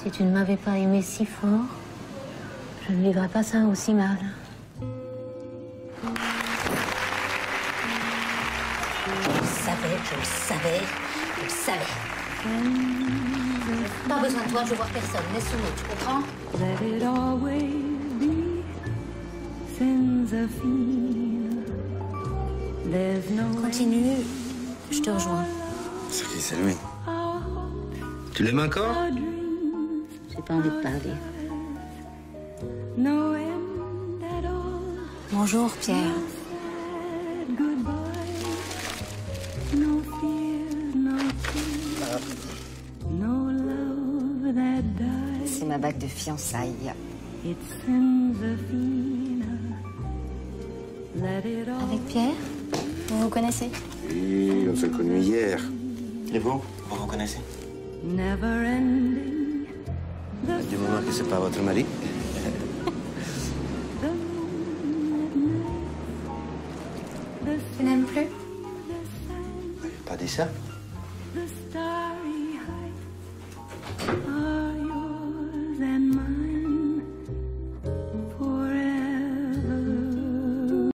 Si tu ne m'avais pas aimé si fort, je ne vivrais pas ça aussi mal. Je le savais. Pas besoin de toi, je veux voir personne. Laisse-nous, tu comprends? Continue, je te rejoins. C'est qui, c'est lui? Tu l'aimes encore? J'ai pas envie de parler. Bonjour, Pierre. C'est ma bague de fiançailles. Avec Pierre? Vous vous connaissez? Oui, on s'est connus hier. Et vous vous connaissez? Du moment que c'est pas votre mari. Tu n'aimes plus? Pas dit ça.